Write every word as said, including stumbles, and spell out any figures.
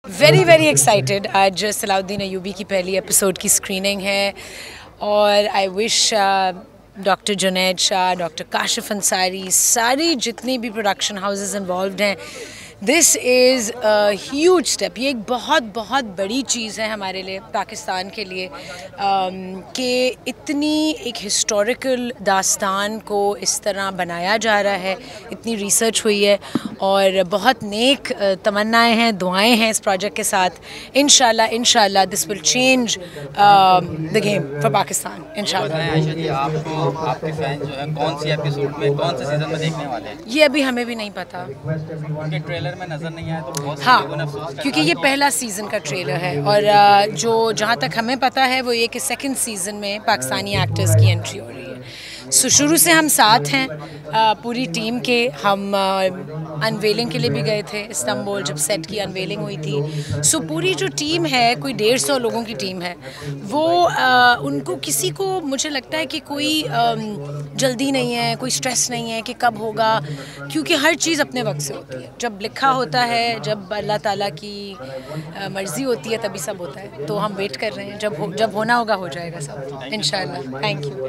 Very very excited. आज सलाउद्दीन अयूबी की पहली एपिसोड की स्क्रीनिंग है और I wish doctor Junaid Shah, doctor Kashif Ansari, सारी जितनी भी प्रोडक्शन हाउसेस इन्वॉल्व्ड हैं, this is a huge step. ये एक बहुत बहुत बड़ी चीज़ है हमारे लिए, पाकिस्तान के लिए, um, कि इतनी एक हिस्टोरिकल दास्तान को इस तरह बनाया जा रहा है। इतनी रिसर्च हुई है और बहुत नेक तमन्नाएं हैं, दुआएं हैं इस प्रोजेक्ट के साथ। इंशाल्लाह इंशाल्लाह this will change the game for Pakistan इंशाल्लाह। आयशा जी, आपको आपके फैन जो है कौन सी एपिसोड में, कौन से सीजन में देखने वाले हैं? ये अभी हमें भी नहीं पता, क्योंकि ट्रेलर में नजर नहीं आया तो बहुत हाँ, क्योंकि ये पहला सीज़न का ट्रेलर है और जो जहाँ तक हमें पता है वो ये कि सेकंड सीज़न में पाकिस्तानी एक्टर्स की एंट्री हो रही है। सो शुरू से हम साथ हैं पूरी टीम के। हम अनवेलिंग के लिए भी गए थे इस्तांबुल, जब सेट की अनवेलिंग हुई थी। सो पूरी जो टीम है, कोई डेढ़ सौ लोगों की टीम है, वो आ, उनको किसी को, मुझे लगता है कि कोई आ, जल्दी नहीं है, कोई स्ट्रेस नहीं है कि कब होगा, क्योंकि हर चीज़ अपने वक्त से होती है। जब लिखा होता है, जब अल्लाह ताला की मर्ज़ी होती है, तभी सब होता है। तो हम वेट कर रहे हैं, जब हो, जब होना होगा हो जाएगा सब इंशाल्लाह। Thank you.